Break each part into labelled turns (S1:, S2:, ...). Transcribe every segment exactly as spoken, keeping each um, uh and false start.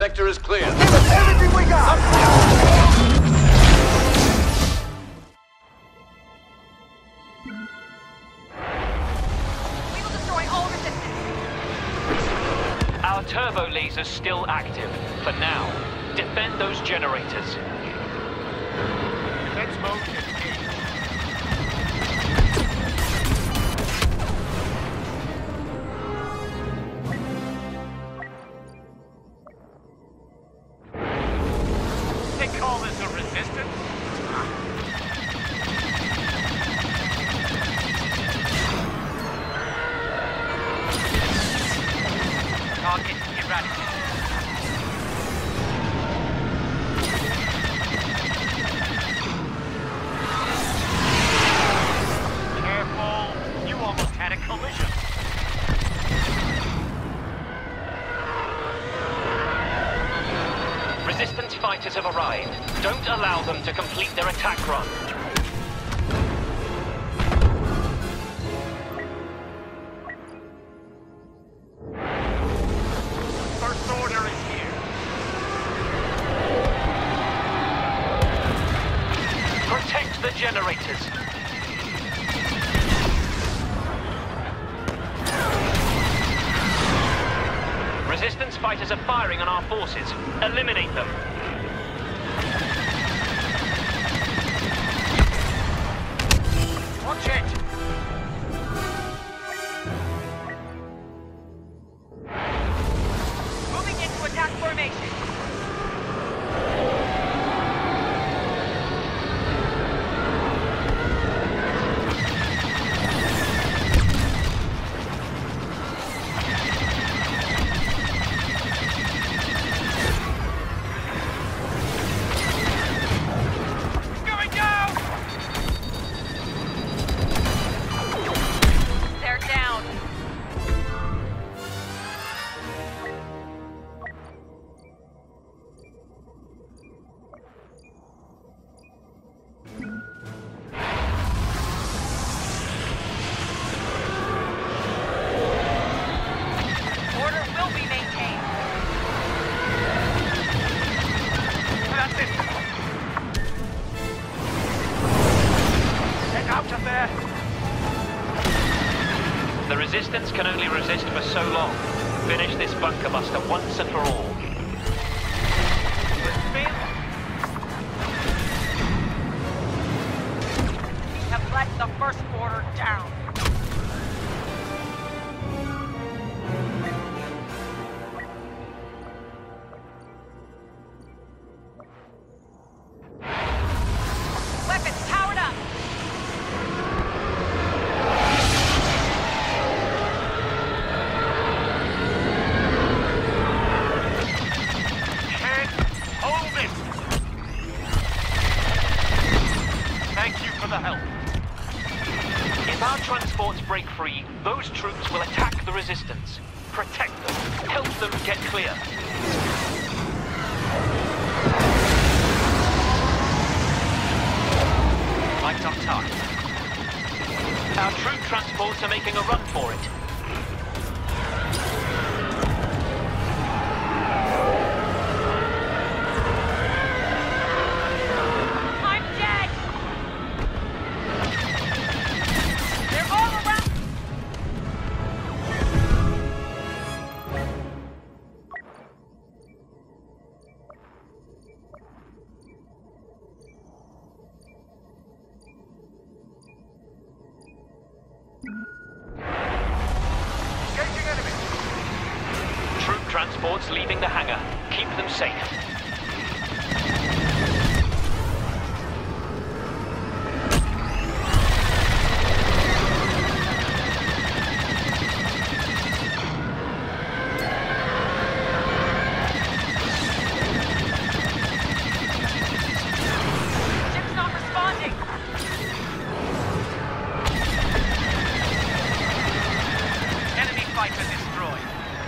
S1: Sector is clear.
S2: Give us everything we got!
S3: We will destroy all resistance.
S4: Our turbo laser's still active. For now, defend those generators.
S2: Defense mode engaged.
S4: They call this a resistance? Target eradicated. Careful, you almost had a collision. Resistance fighters have arrived. Don't allow them to complete their attack run. First order is here. Protect the generators. Resistance fighters are firing on our forces. Eliminate them. Watch it!
S3: Moving into attack formation.
S4: Going down!
S3: They're down. Order will be maintained.
S4: That's it!
S2: Get out of there!
S4: The Resistance can only resist for so long. Finish this bunker buster once and for all.
S3: We have let the First Order down. Weapons powered up.
S4: Can't hold it! Thank you for the help. If our transports break free, those troops will attack the Resistance. Protect them. Help them get clear. Lights on target. Our troop transports are making a run for it.
S3: I'm dead. They're all around.
S2: Engaging enemy!
S4: Troop transports leaving the hangar. Keep them safe.
S3: Ship's not responding.
S4: Enemy fighter destroyed.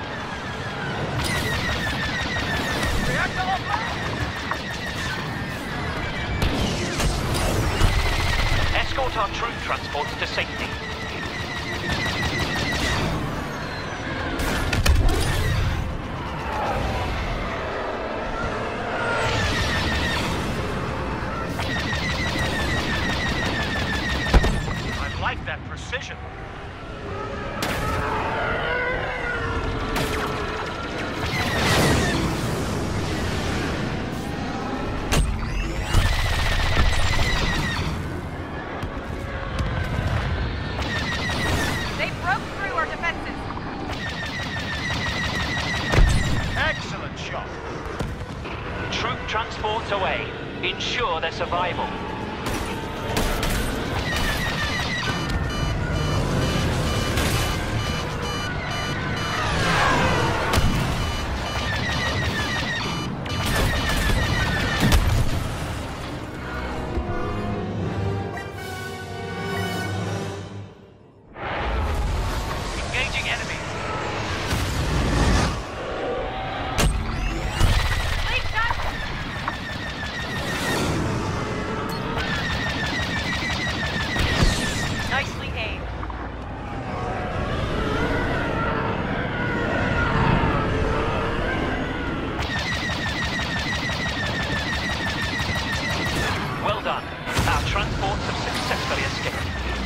S2: Reactor offline!
S4: Escort our troop transports to safety. precision.
S3: They broke through our defenses.
S2: Excellent shot.
S4: Troop transports away. Ensure their survival.
S2: Engaging enemy.
S3: Lead shot! Nicely aimed.
S4: Well done. Our transports have successfully escaped.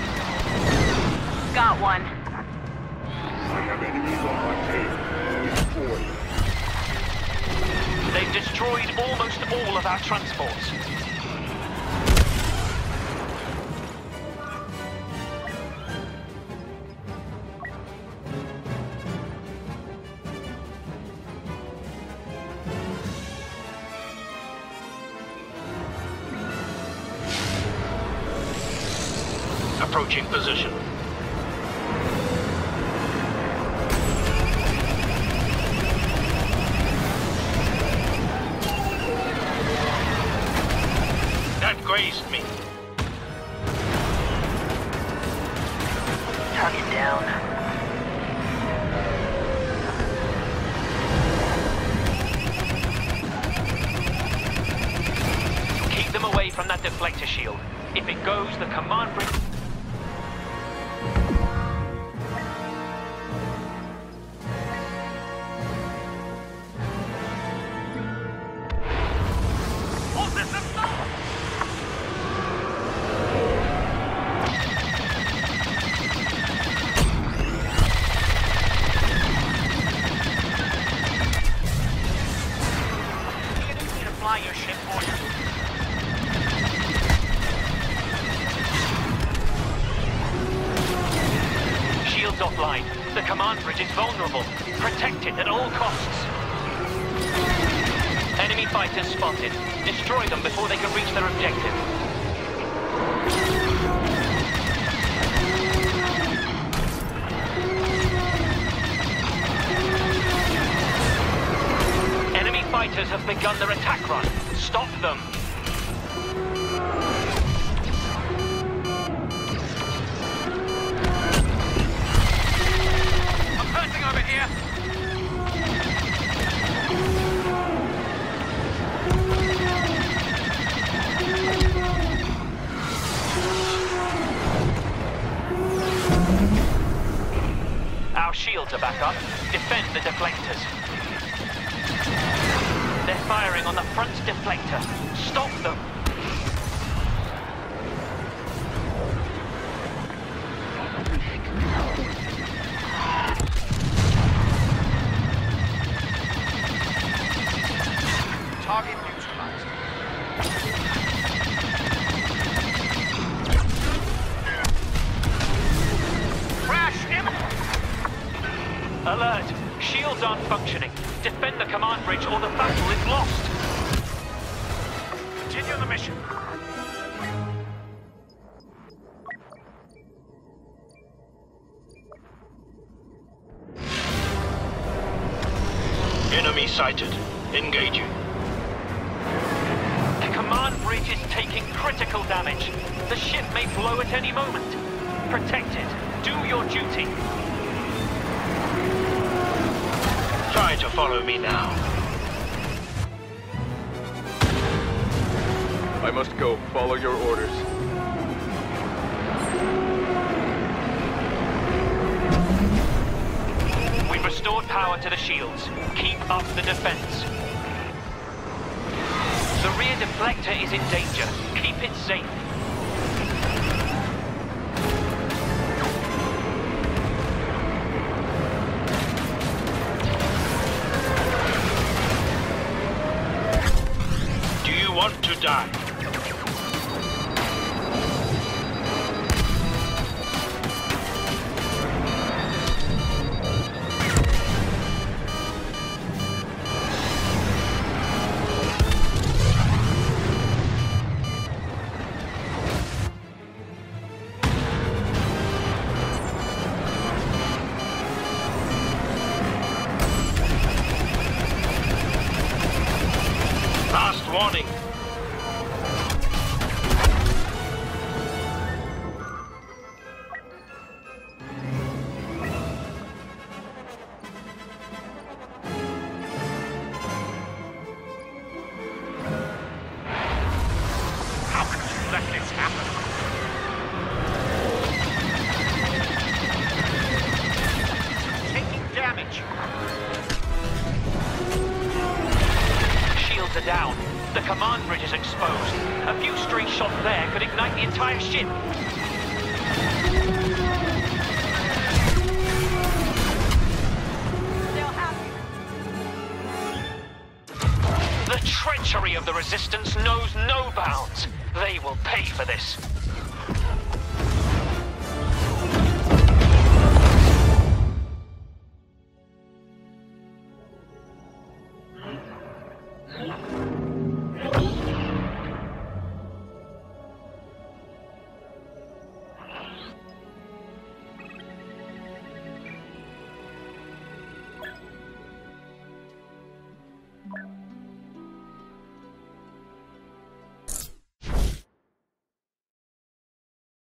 S3: Got one.
S1: I have enemies on my tail. Destroy.
S4: They've destroyed almost all of our transports. Approaching position. That grazed me. Target down. Keep them away from that deflector shield. If it goes, the command bridge...
S2: Hold this up now. You need me to fly your ship for you.
S4: Shields offline. The command bridge is vulnerable. Protect it at all costs. Enemy fighters spotted. Destroy them before they can reach their objective. Enemy fighters have begun their attack run. Stop them.
S2: I'm hurting over here.
S4: Our shields are back up. Defend the deflectors. They're firing on the front deflector. Stop them.
S2: Target neutralized. Crash imminent.
S4: Alert! Shields aren't functioning. Defend the command bridge or the battle is lost.
S2: Continue the mission.
S4: Enemy sighted. Engaging. The command bridge is taking critical damage. The ship may blow at any moment. Protect it. Do your duty. Try to follow me now.
S5: I must go. Follow your orders.
S4: We've restored power to the shields. Keep up the defense. The rear deflector is in danger. Keep it safe.
S6: want to die. Last warning.
S2: How could you let this happen? Taking damage.
S4: Shields are down. The command bridge is exposed. A few stray shots there could ignite the entire ship.
S3: They'll have you.
S4: The treachery of the Resistance knows no bounds. They will pay for this.